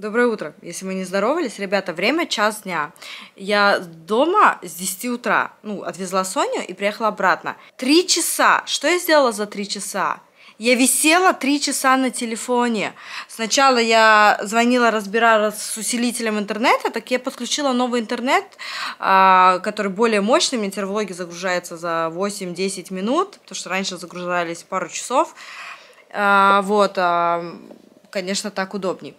Доброе утро. Если мы не здоровались, ребята, время час дня. Я дома с 10 утра, отвезла Соню и приехала обратно. 3 часа. Что я сделала за 3 часа? Я висела 3 часа на телефоне. Сначала я звонила, разбиралась с усилителем интернета, так я подключила новый интернет, который более мощный. Мне теперь влоги загружаются за 8-10 минут, потому что раньше загружались пару часов. Конечно, так удобней.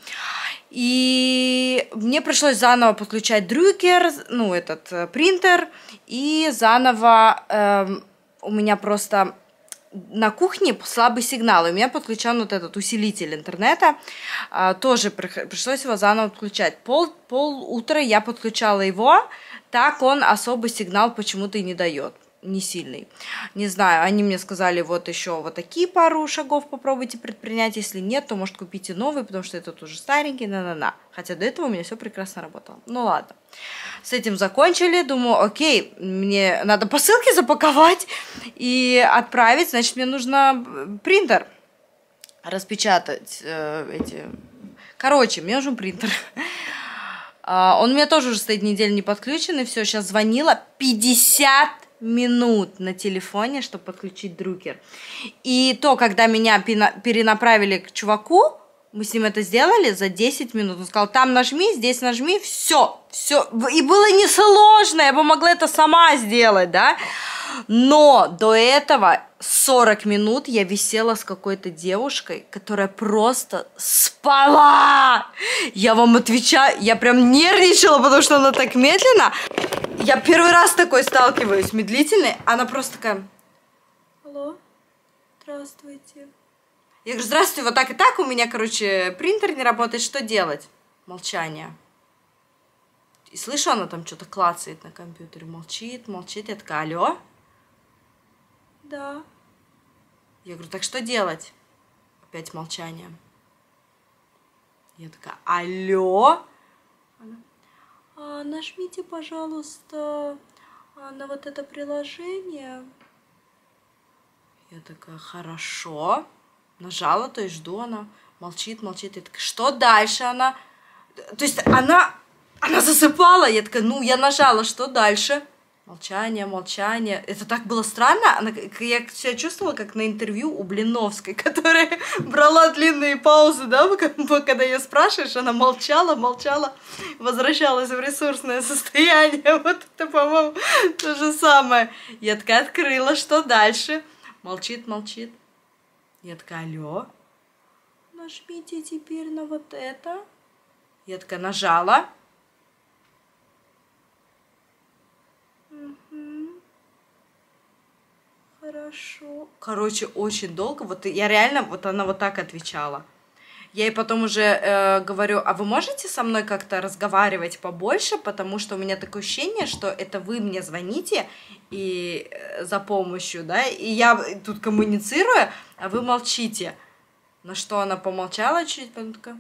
И мне пришлось заново подключать дрюкер, этот принтер, и заново у меня просто на кухне слабый сигнал, и у меня подключен вот этот усилитель интернета, тоже пришлось его заново подключать. Пол утра я подключала его, так он особый сигнал почему-то и не дает. Не сильный. Не знаю, они мне сказали, вот еще вот такие пару шагов попробуйте предпринять. Если нет, то, может, купите новый, потому что этот уже старенький, Хотя до этого у меня все прекрасно работало. Ну ладно. С этим закончили. Думаю, окей, мне надо посылки запаковать и отправить. Значит, мне нужно принтер распечатать Короче, мне нужен принтер. Он у меня тоже уже стоит неделю не подключен, и все, сейчас звонила 50 минут на телефоне, чтобы подключить друкер. И то, когда меня перенаправили к чуваку, мы с ним это сделали за 10 минут. Он сказал, там нажми, здесь нажми, все. И было несложно, я бы могла это сама сделать, да? Но до этого 40 минут я висела с какой-то девушкой, которая просто спала. Я вам отвечаю, я прям нервничала, потому что она так медленно. Я первый раз с такой сталкиваюсь, медлительной. Она просто такая, алло, здравствуйте. Я говорю, здравствуйте, вот так и так, у меня, принтер не работает, что делать? Молчание. И слышу, она там что-то клацает на компьютере, молчит. Я такая, алло? Да. Я говорю, так что делать? Опять молчание. Я такая, алло? Нажмите, пожалуйста, на вот это приложение. Я такая, хорошо. Нажала, то есть жду, она молчит. Я такая, что дальше она? То есть она засыпала. Я такая, я нажала, что дальше? Молчание. Это так было странно. Я себя чувствовала, как на интервью у Блиновской, которая брала длинные паузы, да, когда ее спрашиваешь, она молчала, возвращалась в ресурсное состояние. Вот это, по-моему, то же самое. Я такая открыла, что дальше? Молчит. Я такая, алло? Нажмите теперь на вот это. Я такая, нажала. Хорошо. Очень долго. Вот я реально, она вот так отвечала. Я ей потом уже говорю, а вы можете со мной как-то разговаривать побольше, потому что у меня такое ощущение, что это вы мне звоните и за помощью, да, и я тут коммуницирую, а вы молчите. На что она помолчала чуть, потом такая,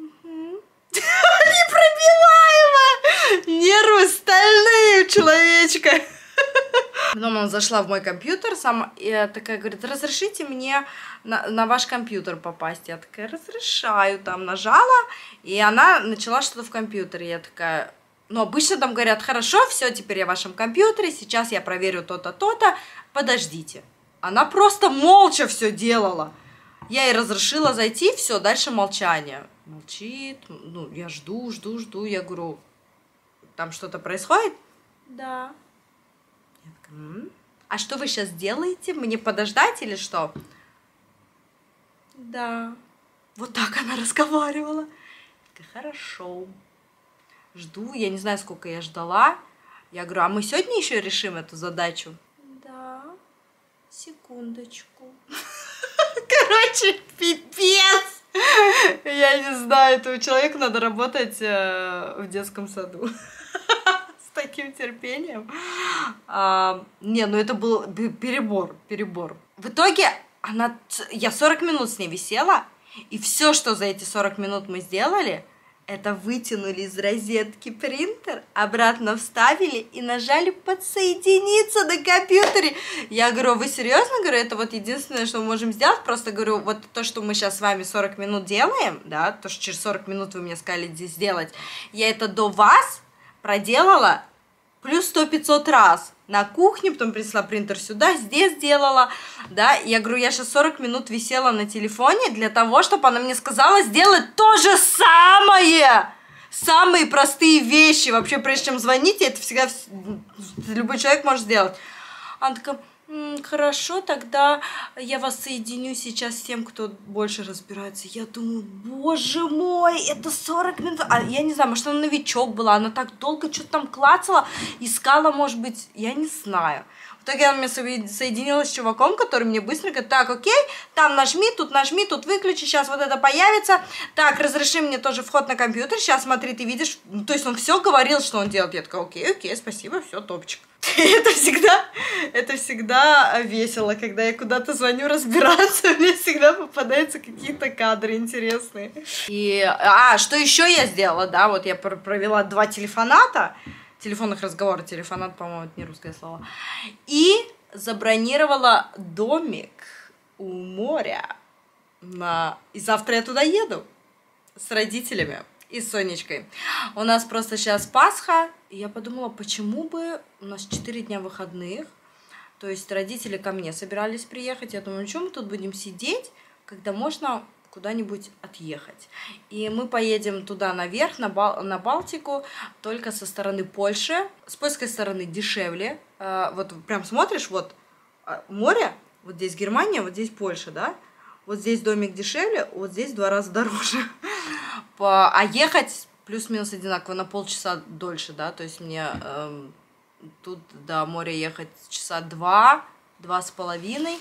непробиваемо! Нервы стальные у человечка. Потом она зашла в мой компьютер, и такая говорит, разрешите мне на ваш компьютер попасть. Я такая, разрешаю, там нажала, и она начала что-то в компьютере. Я такая, обычно там говорят, хорошо, все, теперь я в вашем компьютере, сейчас я проверю то-то, то-то, подождите. Она просто молча все делала. Я ей разрешила зайти, все, дальше молчание. Молчит, я жду, я говорю, там что-то происходит? Да. Я такая, а что вы сейчас делаете? Мне подождать или что? Да. Вот так она разговаривала. Я такая, хорошо. Жду, я не знаю, сколько я ждала. Я говорю, а мы сегодня еще решим эту задачу? Да. Секундочку. Пипец! Я не знаю, этого человека надо работать в детском саду. Таким терпением. Это был перебор. В итоге я 40 минут с ней висела, и все, что за эти 40 минут мы сделали, Это вытянули из розетки принтер, обратно вставили и нажали подсоединиться на компьютере. Я говорю, вы серьезно? Говорю, это вот единственное, что мы можем сделать. Просто говорю, вот то, что мы сейчас с вами 40 минут делаем, да, то, что через 40 минут вы мне сказали здесь сделать, я это до вас проделала плюс 100-500 раз. На кухне, потом принесла принтер сюда, здесь сделала, да. Я говорю, я сейчас 40 минут висела на телефоне для того, чтобы она мне сказала сделать то же самое. Самые простые вещи. Вообще, прежде чем звонить, это всегда любой человек может сделать. Она такая, хорошо, тогда я вас соединю сейчас с тем, кто больше разбирается. Я думаю, боже мой, это 40 минут. А я не знаю, может, она новичок была, она так долго что-то там клацала, искала, может быть, я не знаю. В итоге она меня соединила с чуваком, который мне быстренько, так, окей, там нажми, тут выключи, сейчас вот это появится. Так, разреши мне тоже вход на компьютер, сейчас смотри, ты видишь. То есть он все говорил, что он делает. Я такая, окей, спасибо, все, топчик. Это всегда весело, когда я куда-то звоню разбираться, мне всегда попадаются какие-то кадры интересные. И, что еще я сделала, да, вот я провела 2 телефонных разговора, телефонат, по-моему, это не русское слово, и забронировала домик у моря, и завтра я туда еду с родителями и с Сонечкой. У нас просто сейчас Пасха, и я подумала, почему бы у нас 4 дня выходных, то есть родители ко мне собирались приехать, я думаю, что мы тут будем сидеть, когда можно куда-нибудь отъехать. И мы поедем туда наверх, на Балтику, только со стороны Польши. С польской стороны дешевле. Вот прям смотришь, вот море, вот здесь Германия, вот здесь Польша, да? Вот здесь домик дешевле, вот здесь в 2 раза дороже. А ехать плюс-минус одинаково, на полчаса дольше, да? То есть мне тут до моря ехать часа 2-2,5,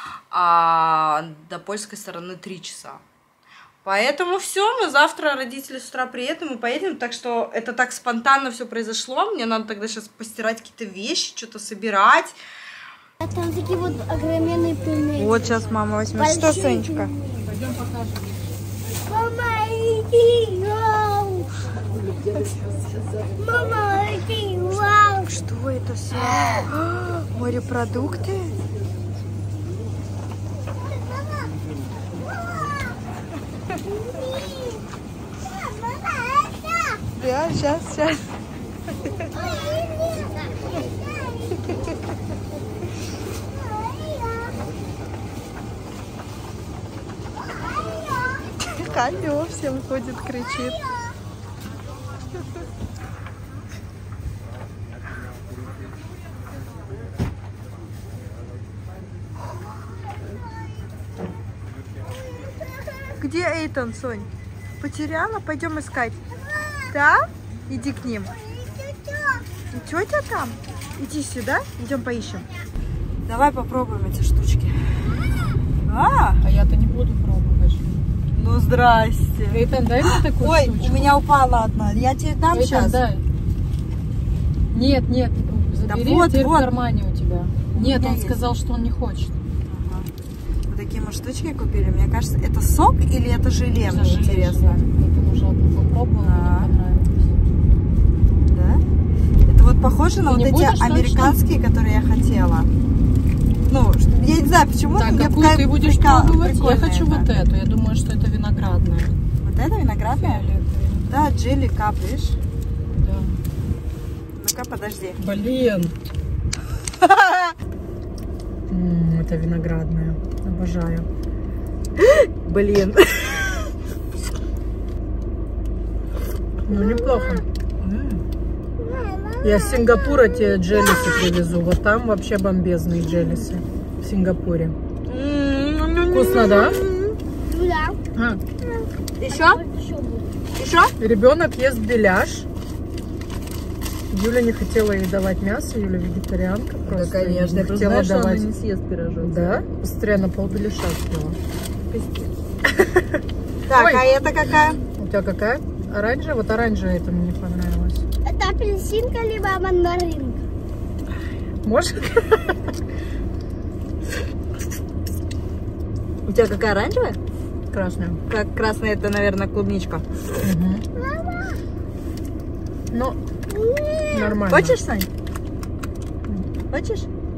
а до польской стороны 3 часа. Поэтому все, мы завтра, родители с утра приедем, мы поедем. Так что это так спонтанно все произошло. Мне надо тогда сейчас постирать какие-то вещи, что-то собирать. А там такие вот огроменные пельмени. Вот сейчас мама возьмет. Что, Сонечка? Пойдем покажем. Мама, иди, вау! Мама, иди, вау! Что это все? Морепродукты? Да, сейчас. Алло, всем ходит, кричит. Где Эйтон, Сонь? Потеряла? Пойдем искать. Да? Иди к ним. И тетя там? Иди сюда, идем поищем. Давай попробуем эти штучки. А я-то не буду пробовать. Ну, здрасте. Эйтон, дай мне такую Ой, штучку. у меня упала одна. Я тебе дам Эйтон, сейчас. дай. Нет, забери, да вот, теперь вот. в кармане у тебя. Нет, он есть. сказал, что он не хочет. Ага. Вот такие мы штучки купили. Мне кажется, это сок или это желе? Это Мне желе, интересно. желе. Это уже одну попробовала, Да. мне понравилось. Да? Это вот похоже на Ты вот не эти будешь, американские, которые я хотела. Ну, я не знаю, почему. Так, мне какую ты будешь пробовать? Я прикольно хочу это. вот эту. Я думаю, что это виноградная. Вот это виноградная? Фиолетовая. Да, джелли кап, видишь? Да. Ну-ка, подожди. Блин. Это виноградная. Обожаю. Блин. Ну, неплохо. Я с Сингапура тебе джеллисы привезу. Вот там вообще бомбезные джеллисы. В Сингапуре. Вкусно, да? Ну да. Еще? Еще? Ребенок ест беляш. Юля не хотела ей давать мясо. Юля вегетарианка. Просто конечно. Не хотела давать. Она не съест пирожок. Да? Быстрее на полбеляша съела. Так, Ой. а это какая? У тебя какая? Оранжевая? Вот оранжевая это мне понравилась. Это апельсинка либо мандаринка? Может? У тебя какая оранжевая? Красная. Как красная, это, наверное, клубничка. Угу. Но нормально. Хочешь, Сань? Хочешь?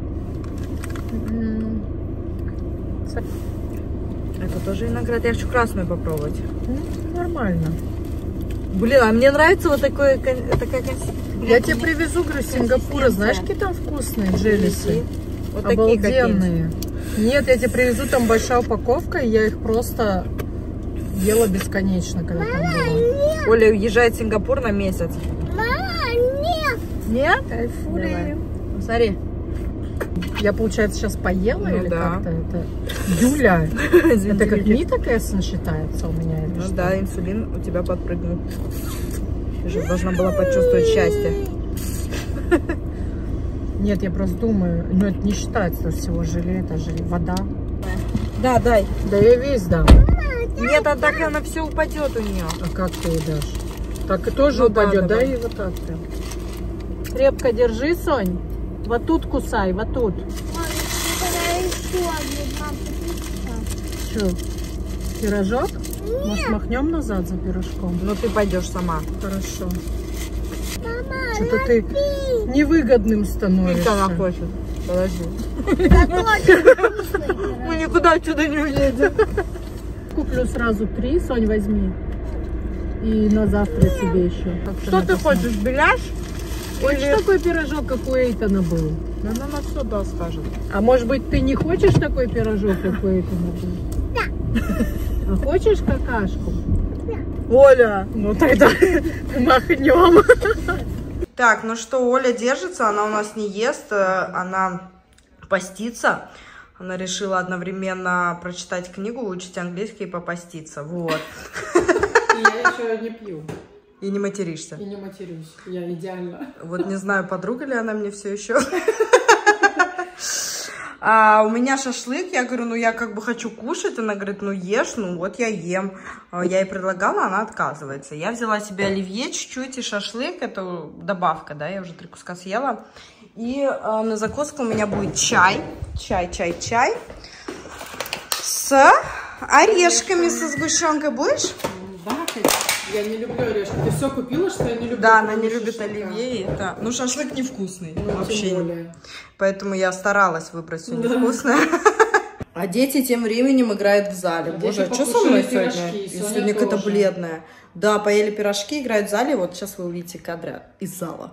Это тоже виноград. Я хочу красную попробовать. Нормально. Блин, а мне нравится вот такая консистенция. Я тебе привезу, говорю, с Сингапура. Знаешь, какие там вкусные джелисы? Вот обалденные. Нет, я тебе привезу, там большая упаковка, и я их просто ела бесконечно, когда там была. Оля уезжает в Сингапур на месяц. Нет. Нет? Давай. Смотри. Я, получается, сейчас поела Ну или да. как-то это? Юля, это как Нитокэсен считается у меня? Или Ну что? да, инсулин у тебя подпрыгнул. Ты же должна была почувствовать счастье. Нет, я просто думаю, ну это не считается всего желе, это желе, вода. Да, дай. Да я весь дам. Нет, а так она все упадет у нее. А как ты ей дашь? Так и тоже Ну да, упадет, да, давай. и вот так прям. Крепко держи, Сонь. Вот тут кусай, вот тут. Что, пирожок? Может, махнем назад за пирожком? Ну ты пойдешь сама. Хорошо. Что-то ты невыгодным становишься. она хочет. Подожди. Мы никуда отсюда не уедем. Куплю сразу 3, Сонь, возьми. И на завтра тебе еще. Что ты хочешь, беляш? Хочешь такой пирожок, как у Эйтона был? Она на все да скажет. А может быть, ты не хочешь такой пирожок, как у Эйтона был? Да. А хочешь какашку? Оля! Ну тогда махнем. Так, ну что, Оля держится, она у нас не ест, она постится. Она решила одновременно прочитать книгу, выучить английский и попаститься. Вот. Я еще не пью. И не материшься. И не матерюсь. Я идеально. Вот не знаю, подруга ли она мне все еще. А у меня шашлык, я говорю, ну я как бы хочу кушать. Она говорит, ну ешь, ну вот я ем. Я ей предлагала, она отказывается. Я взяла себе оливье чуть-чуть и шашлык, это добавка, да, я уже 3 куска съела. И на закуску у меня будет чай с орешками, со сгущенкой. Будешь? Да, я не люблю орешки. Ты все купила, что я не люблю? Да, она не любит оливье. Это... Ну, шашлык невкусный. Ну, вообще. Поэтому я старалась выбрать все невкусное. А дети тем временем играют в зале. Боже, а что со мной сегодня? Я сегодня какая-то бледная. Да, поели пирожки, играют в зале. Вот сейчас вы увидите кадры из зала.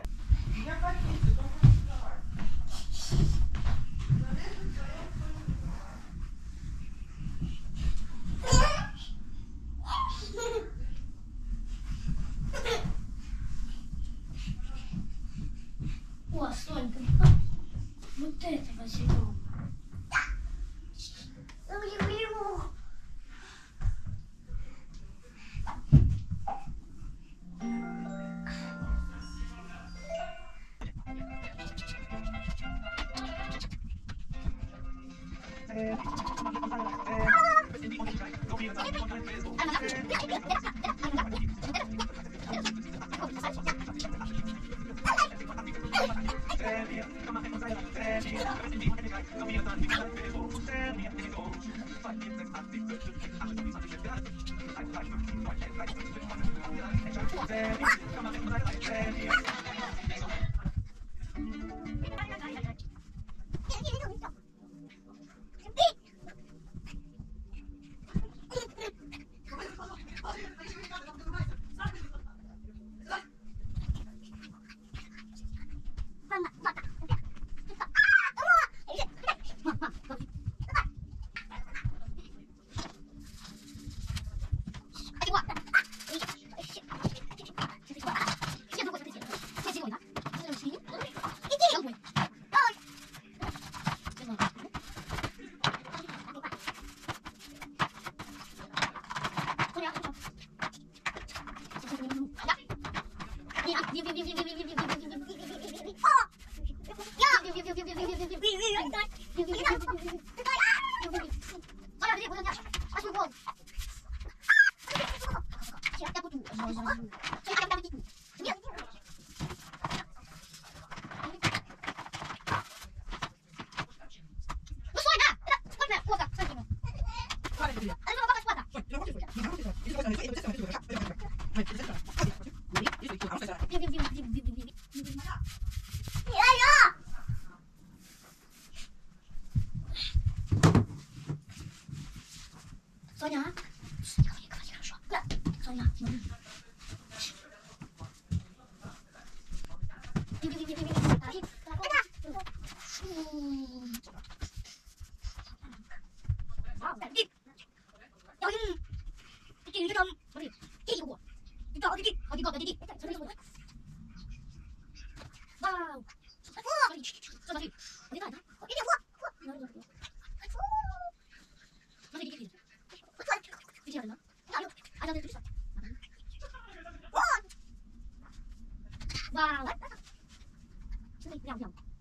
О, Сонька, вот это возьмем.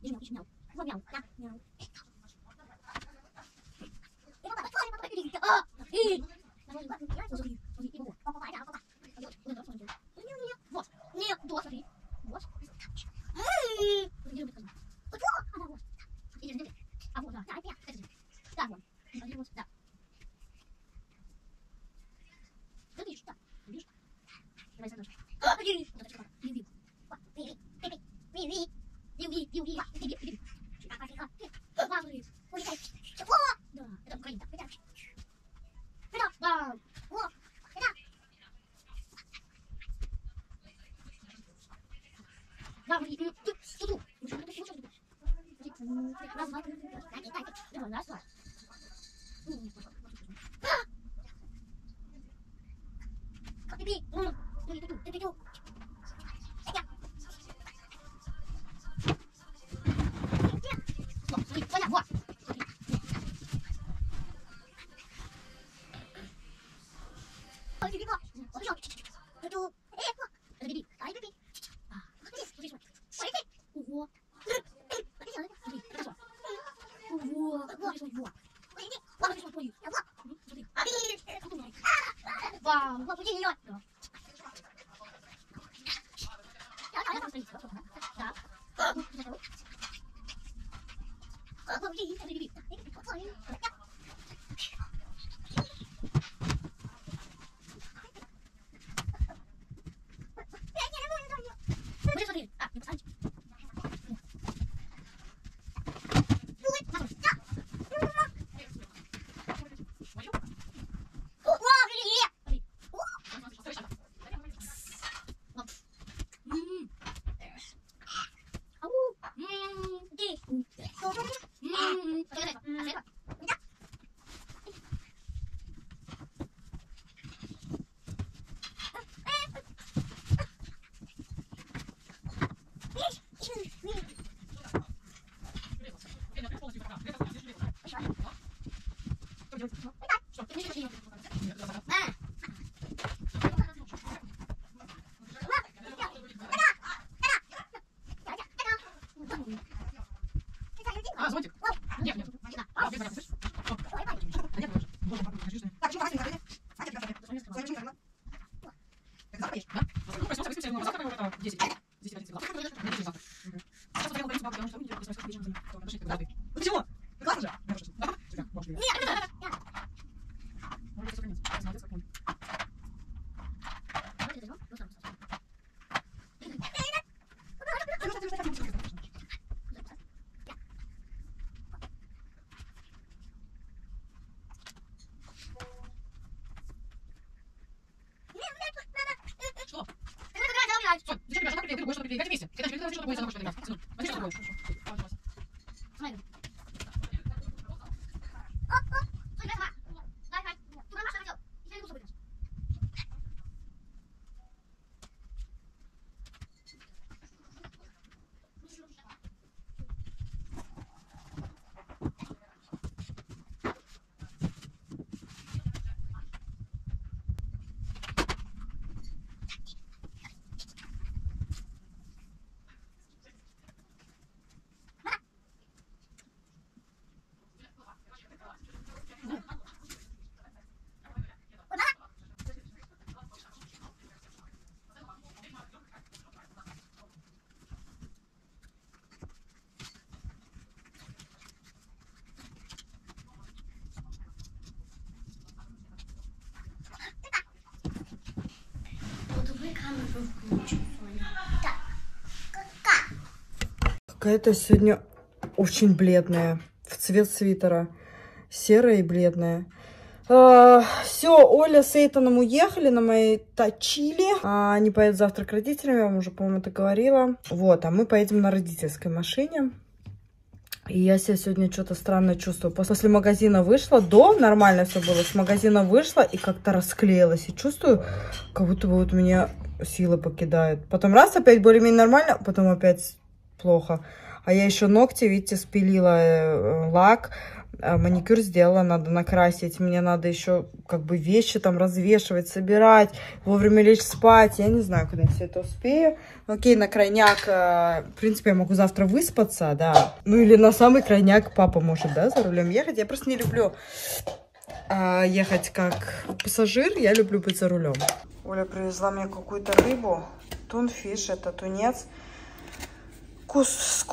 Какая-то сегодня очень бледная, в цвет свитера, серая и бледная. Все, Оля с Эйтаном уехали на моей тачиле. Они поедут завтра к родителям, я вам уже, по-моему, это говорила. Вот, а мы поедем на родительской машине. И я себя сегодня что-то странно чувствую. После магазина вышла, нормально все было. С магазина вышла и как-то расклеилась. И чувствую, как будто бы вот меня силы покидают. Потом раз, опять более-менее нормально, потом опять плохо. А я еще ногти, видите, спилила лак. маникюр сделала, надо накрасить. Мне надо еще как бы вещи там развешивать, собирать, вовремя лечь спать. Я не знаю, когда я все это успею. Окей, на крайняк, в принципе, я могу завтра выспаться, да. Ну или на самый крайняк папа может, да, за рулем ехать. Я просто не люблю ехать как пассажир, я люблю быть за рулем. Оля привезла мне какую-то рыбу. Тунфиш, это тунец. С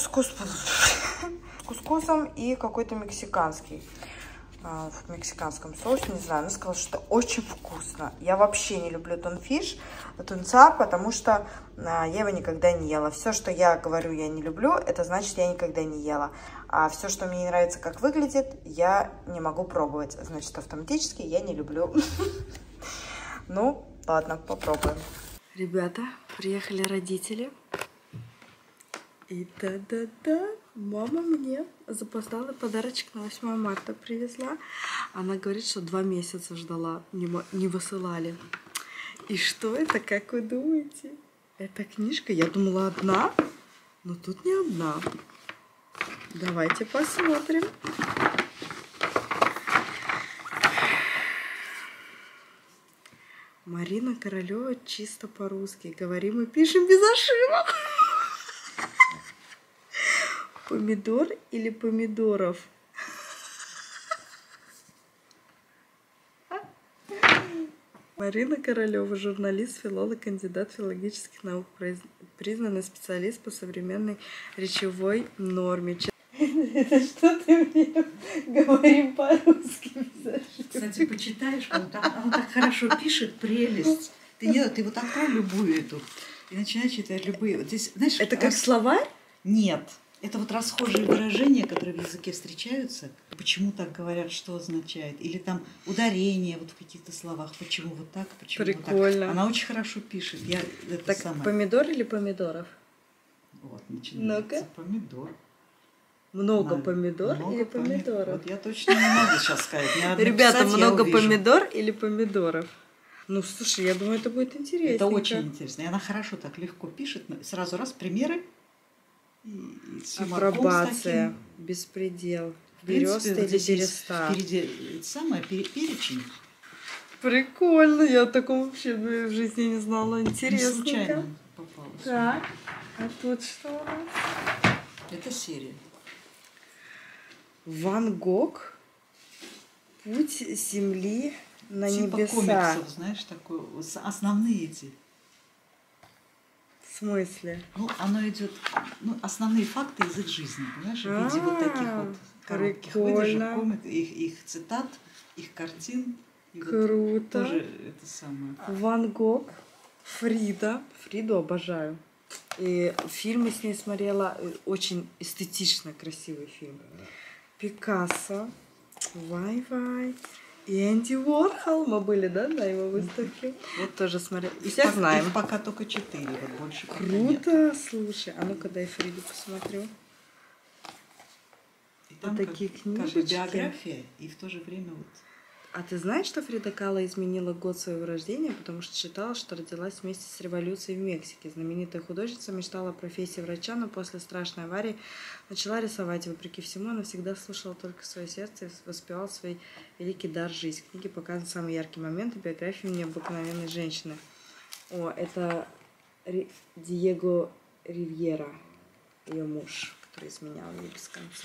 кускусом и какой-то мексиканский. В мексиканском соусе, не знаю. Она сказала, что очень вкусно. Я вообще не люблю тунца, потому что я его никогда не ела. Все, что я говорю, я не люблю, это значит, я никогда не ела. А все, что мне не нравится, как выглядит, я не могу пробовать. Значит, автоматически я не люблю. Ну, ладно, попробуем. Ребята, приехали родители. И да-да-да, мама мне запоздалый подарочек на 8 марта привезла. Она говорит, что 2 месяца ждала, не высылали. И что это, как вы думаете? Это книжка, я думала, одна, но тут не одна. Давайте посмотрим. Марина Королева чисто по-русски. Говорим и пишем без ошибок. Помидор или помидоров? Марина Королева, журналист, филолог, кандидат филологических наук, признанный специалист по современной речевой норме. Это что ты мне говорим по-русски? Кстати, почитаешь, он так хорошо пишет, прелесть. Ты вот открой любую эту и начинай читать любые. Вот здесь, знаешь, это как словарь? Нет. Это вот расхожие выражения, которые в языке встречаются. Почему так говорят, что означает? Или там ударение вот в каких-то словах. Почему вот так, почему прикольно. Вот так. Она очень хорошо пишет. Так, помидор или помидоров? Вот, начинается. Ну-ка. Помидор. Много помидор или помидоров? Вот я точно не могу сейчас сказать. Ребята, много помидор или помидоров? Ну, слушай, я думаю, это будет интересно. Это очень интересно. И она хорошо так легко пишет. Сразу раз примеры. Апробация, беспредел, береста или береста. Впереди самое перечень. Прикольно, я о таком вообще в жизни не знала. Интересно. Не случайно попалась. Так, а тут что у нас? Это серия. Ван Гог. Путь земли на типа небеса. Комиксов, знаешь, такое. Основные эти. В смысле? Ну, оно идет, основные факты из их жизни, понимаешь, в виде вот таких вот коротких выдержек, их цитат, их картин. И круто. Вот тоже это самое. Ван Гог, Фрида. Фриду обожаю. И фильмы с ней смотрела, очень эстетично красивый фильм. Пикассо, Вай-Вай. И Энди Уорхол. Мы были, да, на его выставке? Вот тоже смотрели. И всех знаем. Их пока только 4, вот больше круто, нет. Слушай. А ну-ка дай Фриду посмотрю. И там вот такие книжечки. Как бы биография, и в то же время вот... А ты знаешь, что Фрида Кало изменила год своего рождения, потому что считала, что родилась вместе с революцией в Мексике. Знаменитая художница мечтала о профессии врача, но после страшной аварии начала рисовать. Вопреки всему, она всегда слушала только свое сердце и воспевала свой великий дар жизни. В книге показаны самые яркие моменты биографии необыкновенной женщины. О, это Диего Ривьера, ее муж, который изменял ей без конца.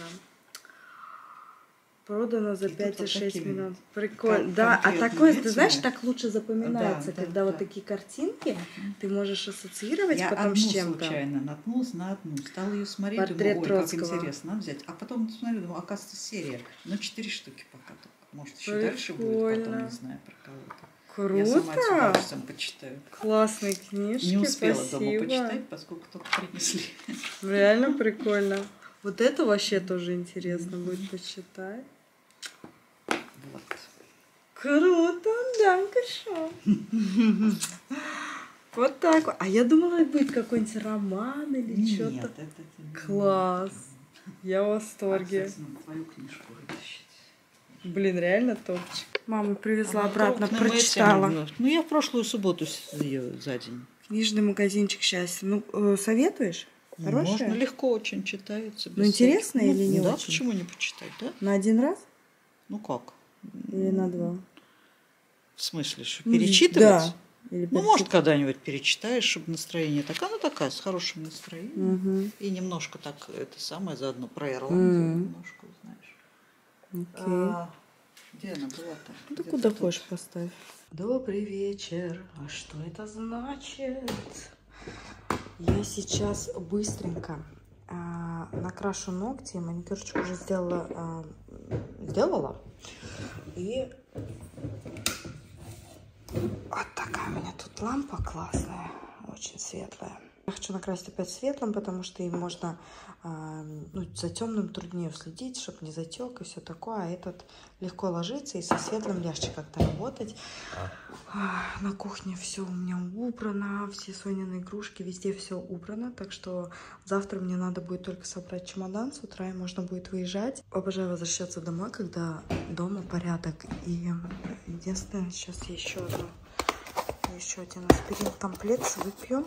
Продано за 5,6 миллионов. Прикольно. Да, а такое, ты знаешь, так лучше запоминается, да, когда вот такие картинки ты можешь ассоциировать потом с чем-то. Я случайно наткнулась на одну, стала ее смотреть, Портрет думаю, ой, как Троцкого. интересно, надо взять. А потом смотрю, думаю, оказывается, серия. Но 4 штуки пока только. Может, еще Прикольно. дальше будет, потом не знаю про кого-то. Круто. Я сама с удовольствием почитаю. Классные книжки, не успела спасибо. дома почитать, поскольку только принесли. Реально прикольно. Вот это вообще тоже интересно будет почитать. Вот. Круто, dankeschön. Вот так вот. А я думала, будет какой-нибудь роман или что-то. Нет, это не Класс. Я в восторге. надо твою книжку вытащить. Блин, реально топчик. Мама привезла обратно, прочитала. Ну, я в прошлую субботу ее за день. Книжный магазинчик счастья. Ну, советуешь? Хорошая? Можно, легко очень читается. Ну, без интересно всяких- или не да, очень? почему не почитать, да? На один раз Ну как? или на два? В смысле, что перечитывать? Да. Или Ну, может, когда-нибудь перечитаешь, чтобы настроение такое, она такая, с хорошим настроением. Угу. И немножко так, это самое, заодно про Ирландию немножко узнаешь. Окей. Где она была-то? Ну, ты Где-то куда тут. хочешь поставь. Добрый вечер. А что это значит? Я сейчас быстренько накрашу ногти. Маникюрчик уже сделала. И вот такая у меня тут лампа классная. Очень светлая. Я хочу накрасить опять светлым, потому что им можно, за темным труднее следить, чтобы не затек и все такое. А этот легко ложится и со светлым легче как-то работать. На кухне все у меня убрано, все Сонины игрушки, везде все убрано. Так что завтра мне надо будет только собрать чемодан с утра, и можно будет выезжать. Обожаю возвращаться домой, когда дома порядок. И единственное, сейчас я еще один аспирин комплекс выпью.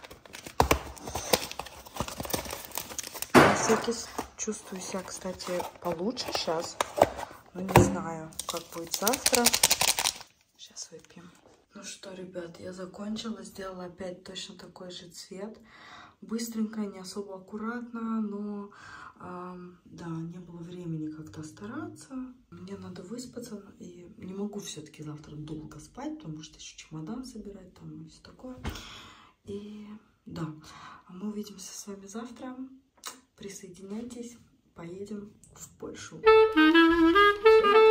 Чувствую себя, кстати, получше сейчас. Но не знаю, как будет завтра. Сейчас выпьем. Ну что, ребят, я закончила. Сделала опять точно такой же цвет. Быстренько, не особо аккуратно, но да, не было времени как-то стараться. Мне надо выспаться. И не могу все-таки завтра долго спать, потому что еще чемодан собирать там и все такое. И да, мы увидимся с вами завтра. Присоединяйтесь, поедем в Польшу. Всем